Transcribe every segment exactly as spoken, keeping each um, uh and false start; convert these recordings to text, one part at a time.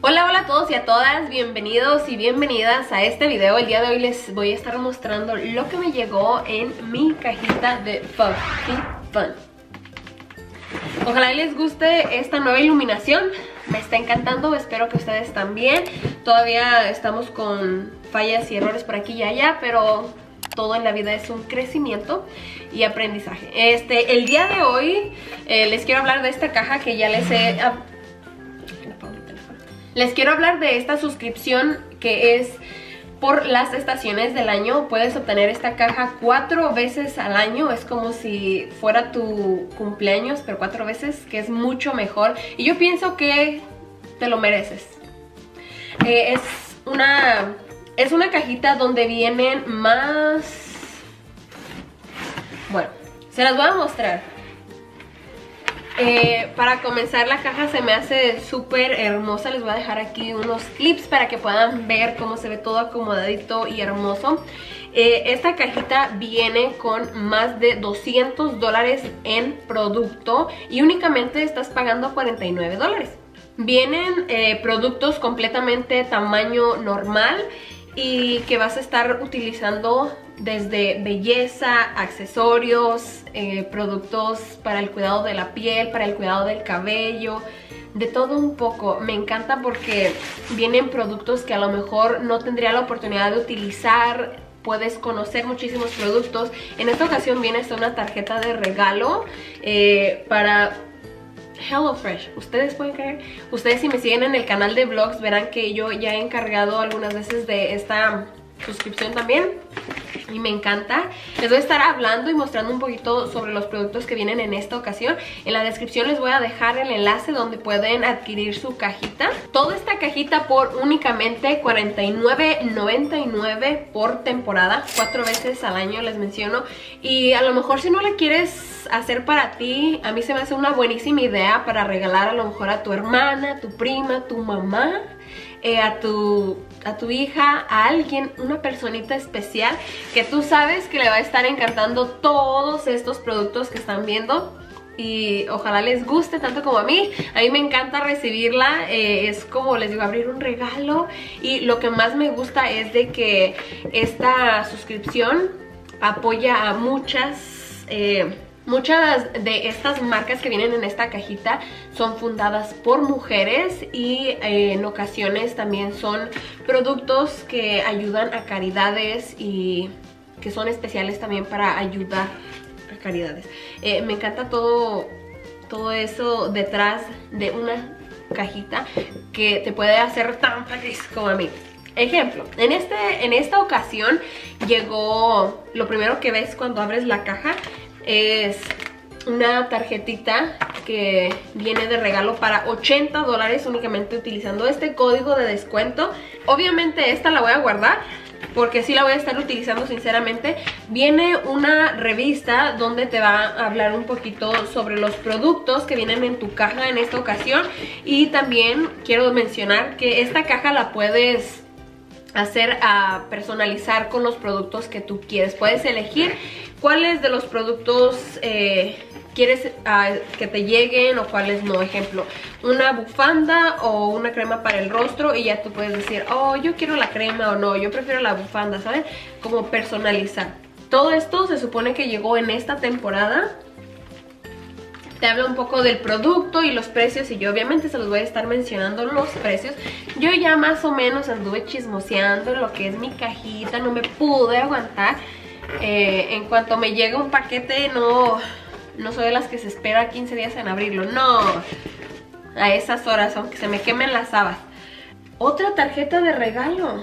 Hola, hola a todos y a todas, bienvenidos y bienvenidas a este video. El día de hoy les voy a estar mostrando lo que me llegó en mi cajita de FabFitFun. Ojalá les guste esta nueva iluminación, me está encantando, espero que ustedes también. Todavía estamos con fallas y errores por aquí y allá, pero todo en la vida es un crecimiento y aprendizaje. Este, el día de hoy eh, les quiero hablar de esta caja que ya les he... Ah, Les quiero hablar de esta suscripción que es por las estaciones del año. Puedes obtener esta caja cuatro veces al año. Es como si fuera tu cumpleaños, pero cuatro veces, que es mucho mejor. Y yo pienso que te lo mereces. Eh, es una, es una cajita donde vienen más... Bueno, se las voy a mostrar. Eh, para comenzar, la caja se me hace súper hermosa. Les voy a dejar aquí unos clips para que puedan ver cómo se ve todo acomodadito y hermoso. eh, Esta cajita viene con más de doscientos dólares en producto y únicamente estás pagando cuarenta y nueve dólares. Vienen eh, productos completamente tamaño normal y que vas a estar utilizando desde belleza, accesorios, eh, productos para el cuidado de la piel, para el cuidado del cabello, de todo un poco. Me encanta porque vienen productos que a lo mejor no tendría la oportunidad de utilizar. Puedes conocer muchísimos productos. En esta ocasión viene hasta una tarjeta de regalo eh, para HelloFresh. Ustedes pueden creer, ustedes si me siguen en el canal de vlogs verán que yo ya he encargado algunas veces de esta suscripción también y me encanta. Les voy a estar hablando y mostrando un poquito sobre los productos que vienen en esta ocasión. En la descripción les voy a dejar el enlace donde pueden adquirir su cajita. Toda esta cajita por únicamente cuarenta y nueve noventa y nueve por temporada, cuatro veces al año les menciono. Y a lo mejor si no la quieres hacer para ti, a mí se me hace una buenísima idea para regalar a lo mejor a tu hermana, tu prima, tu mamá, eh, a tu... a tu hija, a alguien, una personita especial que tú sabes que le va a estar encantando todos estos productos que están viendo y ojalá les guste tanto como a mí. A mí me encanta recibirla, eh, es como les digo, abrir un regalo. Y lo que más me gusta es de que esta suscripción apoya a muchas eh, Muchas de estas marcas que vienen en esta cajita son fundadas por mujeres y eh, en ocasiones también son productos que ayudan a caridades y que son especiales también para ayudar a caridades. Eh, me encanta todo, todo eso detrás de una cajita que te puede hacer tan feliz como a mí. Ejemplo, en, este, en esta ocasión llegó, lo primero que ves cuando abres la caja es una tarjetita que viene de regalo para ochenta dólares únicamente utilizando este código de descuento. Obviamente esta la voy a guardar porque sí la voy a estar utilizando sinceramente. Viene una revista donde te va a hablar un poquito sobre los productos que vienen en tu caja en esta ocasión. Y también quiero mencionar que esta caja la puedes hacer a personalizar con los productos que tú quieres. Puedes elegir cuáles de los productos eh, quieres uh, que te lleguen o cuáles no. Ejemplo, una bufanda o una crema para el rostro y ya tú puedes decir, oh, yo quiero la crema o no, yo prefiero la bufanda, ¿saben? Como personalizar. Todo esto se supone que llegó en esta temporada. Te habla un poco del producto y los precios y yo obviamente se los voy a estar mencionando los precios. Yo ya más o menos anduve chismoseando lo que es mi cajita, no me pude aguantar. Eh, en cuanto me llega un paquete, no, no soy de las que se espera quince días en abrirlo, no, a esas horas, aunque se me quemen las habas. Otra tarjeta de regalo.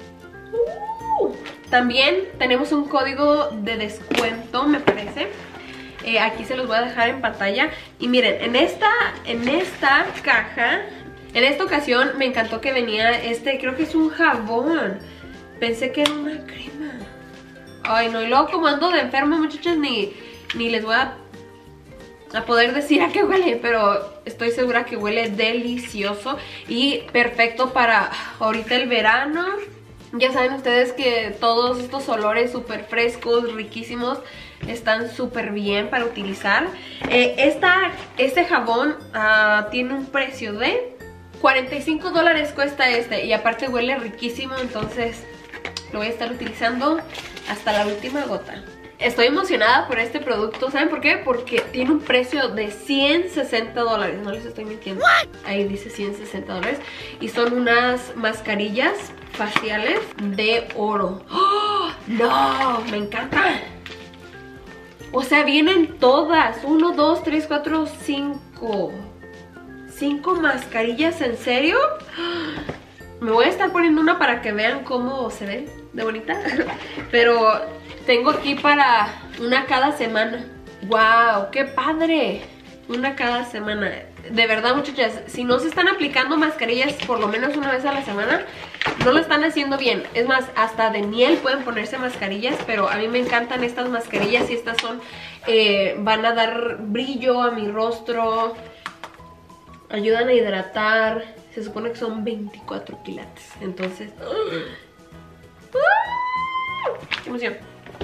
uh, También tenemos un código de descuento, me parece. Eh, aquí se los voy a dejar en pantalla. Y miren, en esta, en esta caja, en esta ocasión me encantó que venía este, creo que es un jabón. Pensé que era una crema. Ay no, y luego como ando de enferma, muchachas, ni, ni les voy a, a poder decir a qué huele. Pero estoy segura que huele delicioso y perfecto para ahorita el verano. Ya saben ustedes que todos estos olores súper frescos, riquísimos, están súper bien para utilizar. Eh, esta, este jabón uh, tiene un precio de cuarenta y cinco dólares cuesta este. Y aparte huele riquísimo, entonces lo voy a estar utilizando hasta la última gota. Estoy emocionada por este producto. ¿Saben por qué? Porque tiene un precio de ciento sesenta dólares. No les estoy mintiendo. Ahí dice ciento sesenta dólares. Y son unas mascarillas faciales de oro. ¡Oh! ¡No! ¡Me encanta! O sea, vienen todas. Uno, dos, tres, cuatro, cinco. Cinco mascarillas, ¿en serio? Me voy a estar poniendo una para que vean cómo se ve de bonita. Pero tengo aquí para una cada semana. ¡Wow! ¡Qué padre! Una cada semana. De verdad, muchachas, si no se están aplicando mascarillas por lo menos una vez a la semana, no lo están haciendo bien. Es más, hasta de miel pueden ponerse mascarillas, pero a mí me encantan estas mascarillas y estas son, eh, van a dar brillo a mi rostro, ayudan a hidratar. Se supone que son veinticuatro quilates, entonces... ¡uh! ¡Qué emoción!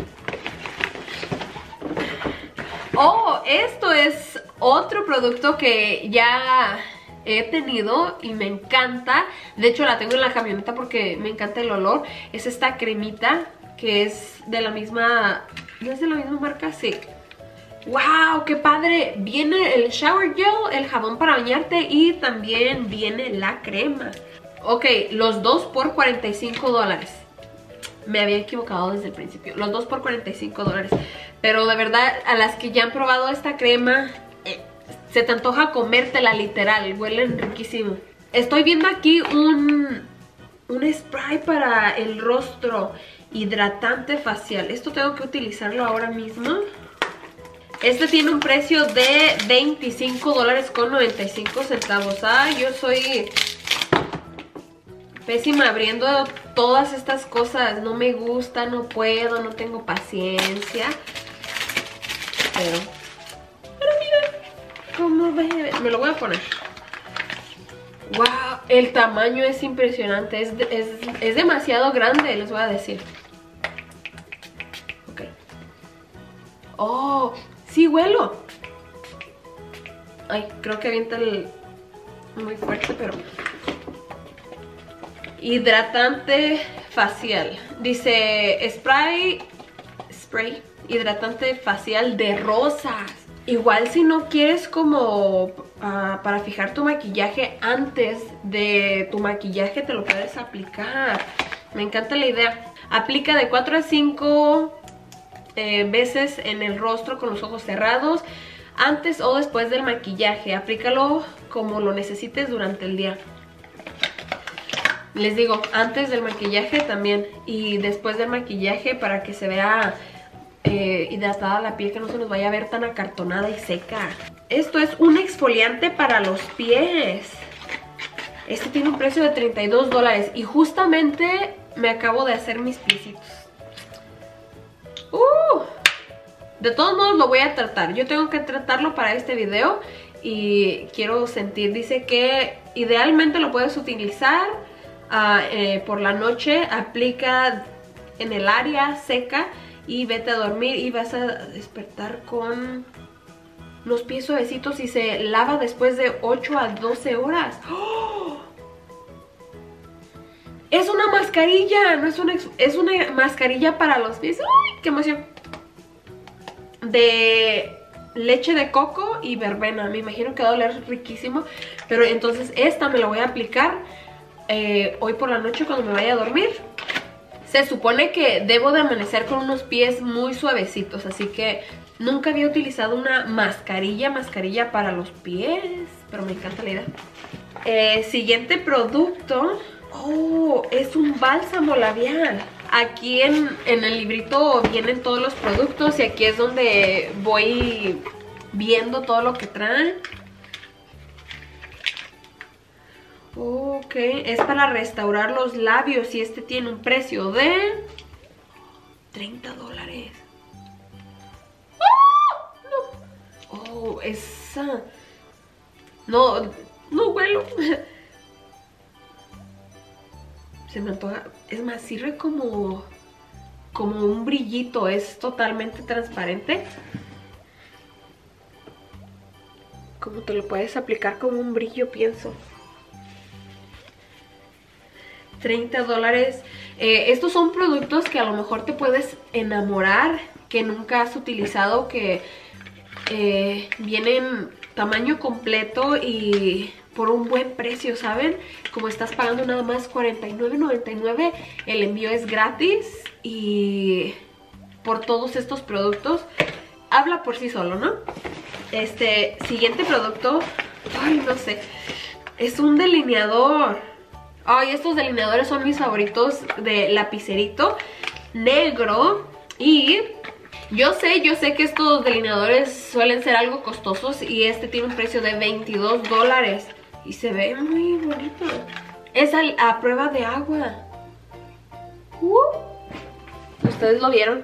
Oh, esto es otro producto que ya he tenido y me encanta. De hecho la tengo en la camioneta porque me encanta el olor. Es esta cremita que es de la misma... ¿No es de la misma marca? Sí. ¡Wow! ¡Qué padre! Viene el shower gel, el jabón para bañarte y también viene la crema. Ok, los dos por cuarenta y cinco dólares. Me había equivocado desde el principio. Los dos por cuarenta y cinco dólares. Pero de verdad, a las que ya han probado esta crema, eh, se te antoja comértela literal. Huelen riquísimo. Estoy viendo aquí un, un spray para el rostro. Hidratante facial. Esto tengo que utilizarlo ahora mismo. Este tiene un precio de veinticinco dólares con noventa y cinco centavos. Ah, yo soy pésima abriendo todas estas cosas. No me gusta, no puedo, no tengo paciencia. Pero, pero miren cómo ve. Me lo voy a poner. Wow, el tamaño es impresionante. Es, es, es demasiado grande, les voy a decir. Ok. Oh, sí huelo. Ay, creo que avienta el... muy fuerte, pero... Hidratante facial. Dice spray... Spray. Hidratante facial de rosas. Igual si no quieres como... Uh, para fijar tu maquillaje antes de tu maquillaje, te lo puedes aplicar. Me encanta la idea. Aplica de cuatro a cinco... Eh, veces en el rostro con los ojos cerrados, antes o después del maquillaje. Aplícalo como lo necesites durante el día. Les digo, antes del maquillaje también y después del maquillaje para que se vea eh, hidratada la piel, que no se nos vaya a ver tan acartonada y seca. Esto es un exfoliante para los pies. Este tiene un precio de treinta y dos dólares y justamente me acabo de hacer mis piecitos. Uh, de todos modos lo voy a tratar. Yo tengo que tratarlo para este video y quiero sentir. Dice que idealmente lo puedes utilizar uh, eh, por la noche. Aplica en el área seca y vete a dormir y vas a despertar con los pies suavecitos y se lava después de ocho a doce horas. ¡Oh! Es una mascarilla, no es una, es una mascarilla para los pies. ¡Uy, qué emoción! De leche de coco y verbena. Me imagino que va a oler riquísimo. Pero entonces esta me la voy a aplicar eh, hoy por la noche cuando me vaya a dormir. Se supone que debo de amanecer con unos pies muy suavecitos. Así que nunca había utilizado una mascarilla, mascarilla para los pies. Pero me encanta la idea. Eh, siguiente producto... Oh, es un bálsamo labial. Aquí en, en el librito vienen todos los productos y aquí es donde voy viendo todo lo que traen. Ok, es para restaurar los labios y este tiene un precio de treinta dólares. ¡Oh! No. Oh, esa... No, no huelo. Se me antoja. Es más, sirve como como un brillito. Es totalmente transparente. Como te lo puedes aplicar como un brillo, pienso. treinta dólares. Eh, estos son productos que a lo mejor te puedes enamorar, que nunca has utilizado, que eh, vienen tamaño completo y por un buen precio, ¿saben? Como estás pagando nada más cuarenta y nueve noventa y nueve, el envío es gratis y por todos estos productos habla por sí solo, ¿no? Este siguiente producto, ay, no sé, es un delineador. Ay, estos delineadores son mis favoritos, de lapicerito negro. Y yo sé, yo sé que estos delineadores suelen ser algo costosos y este tiene un precio de veintidós dólares. Y se ve muy bonito. Es a, a prueba de agua. Uh, ¿Ustedes lo vieron?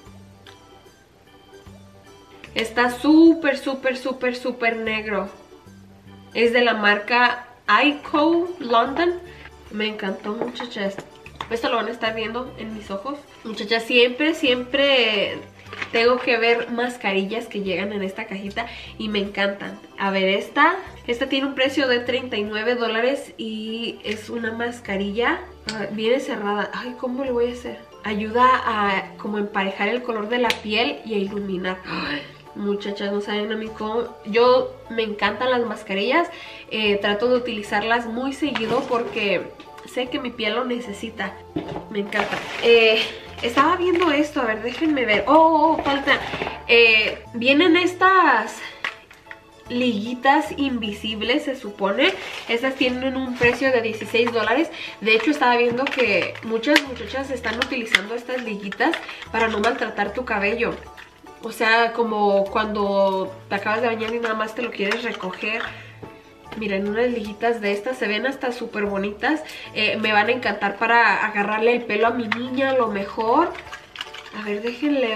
Está súper, súper, súper, súper negro. Es de la marca Ico London. Me encantó, muchachas. Esto lo van a estar viendo en mis ojos. Muchachas, siempre, siempre tengo que ver mascarillas que llegan en esta cajita y me encantan. A ver, esta, esta tiene un precio de treinta y nueve dólares y es una mascarilla. Uh, viene cerrada. Ay, ¿cómo le voy a hacer? Ayuda a como emparejar el color de la piel y a iluminar. Ay, muchachas, no saben a mí cómo. Yo me encantan las mascarillas. Eh, trato de utilizarlas muy seguido porque sé que mi piel lo necesita. Me encanta. Eh, estaba viendo esto. A ver, déjenme ver. Oh, oh, falta. Eh, vienen estas liguitas invisibles, se supone. Estas tienen un precio de dieciséis dólares. De hecho, estaba viendo que muchas muchachas están utilizando estas liguitas para no maltratar tu cabello. O sea, como cuando te acabas de bañar y nada más te lo quieres recoger. Miren, unas liguitas de estas se ven hasta súper bonitas. Eh, me van a encantar para agarrarle el pelo a mi niña a lo mejor. A ver, déjenle.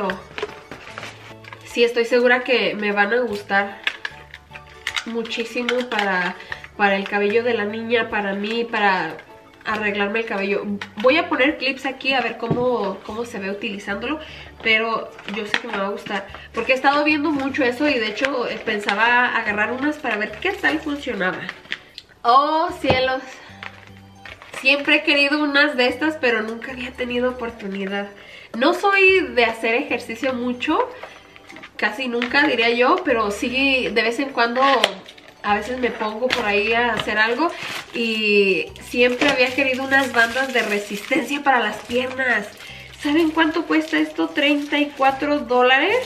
Sí, estoy segura que me van a gustar muchísimo para, para el cabello de la niña, para mí, para arreglarme el cabello. Voy a poner clips aquí a ver cómo, cómo se ve utilizándolo, pero yo sé que me va a gustar porque he estado viendo mucho eso y de hecho pensaba agarrar unas para ver qué tal funcionaba. Oh, cielos, siempre he querido unas de estas, pero nunca había tenido oportunidad. No soy de hacer ejercicio mucho, casi nunca diría yo, pero sí de vez en cuando a veces me pongo por ahí a hacer algo y siempre había querido unas bandas de resistencia para las piernas. ¿Saben cuánto cuesta esto? treinta y cuatro dólares.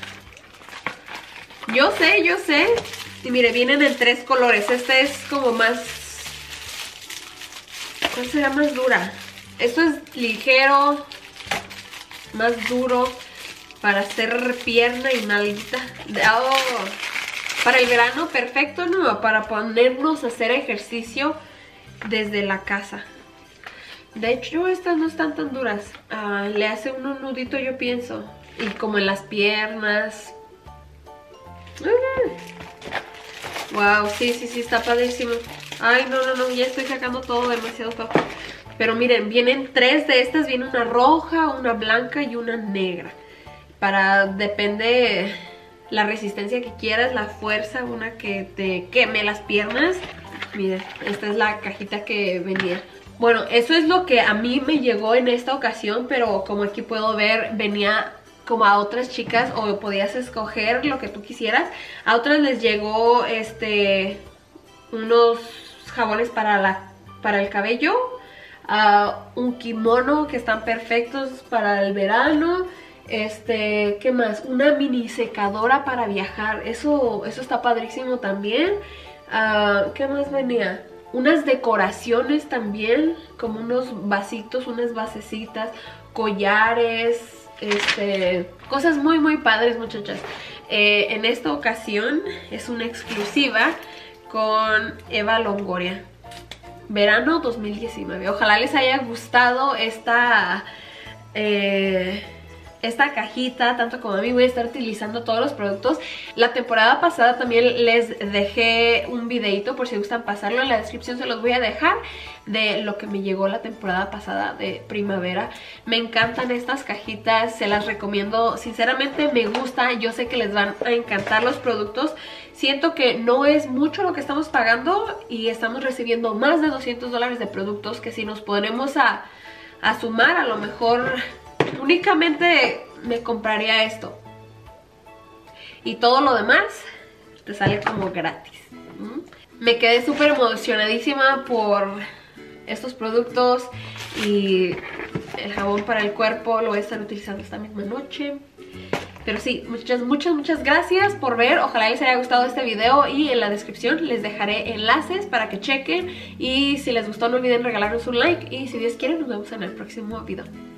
Yo sé, yo sé. Y mire, vienen en tres colores. Esta es como más... ¿Cuál será más dura? Esto es ligero, más duro, para hacer pierna y nalguita. Oh, para el verano, perfecto, ¿no? Para ponernos a hacer ejercicio desde la casa. De hecho, estas no están tan duras. Uh, le hace uno un nudito, yo pienso. Y como en las piernas. Mm. Wow, sí, sí, sí, está padrísimo. Ay, no, no, no, ya estoy sacando todo demasiado fácil. Pero miren, vienen tres de estas. Viene una roja, una blanca y una negra. Para, depende la resistencia que quieras, la fuerza, una que te queme las piernas. Miren, esta es la cajita que venía. Bueno, eso es lo que a mí me llegó en esta ocasión, pero como aquí puedo ver, venía como a otras chicas o podías escoger lo que tú quisieras. A otras les llegó este unos jabones para, la, para el cabello, uh, un kimono que están perfectos para el verano. Este, ¿qué más? Una mini secadora para viajar. Eso, eso está padrísimo también. Uh, ¿Qué más venía? Unas decoraciones también, como unos vasitos, unas basecitas, collares, este, cosas muy muy padres, muchachas. Eh, en esta ocasión es una exclusiva con Eva Longoria. Verano dos mil diecinueve. Ojalá les haya gustado esta... Eh, esta cajita, tanto como a mí, voy a estar utilizando todos los productos. La temporada pasada también les dejé un videito, por si gustan pasarlo, en la descripción se los voy a dejar, de lo que me llegó la temporada pasada de primavera. Me encantan estas cajitas, se las recomiendo, sinceramente me gusta, yo sé que les van a encantar los productos. Siento que no es mucho lo que estamos pagando y estamos recibiendo más de doscientos dólares de productos, que si nos ponemos a, a sumar, a lo mejor únicamente me compraría esto y todo lo demás te sale como gratis. ¿Mm? Me quedé súper emocionadísima por estos productos y el jabón para el cuerpo lo voy a estar utilizando esta misma noche. Pero sí, muchas, muchas, muchas gracias por ver. Ojalá les haya gustado este video y en la descripción les dejaré enlaces para que chequen. Y si les gustó no olviden regalarnos un like y si Dios quiere nos vemos en el próximo video.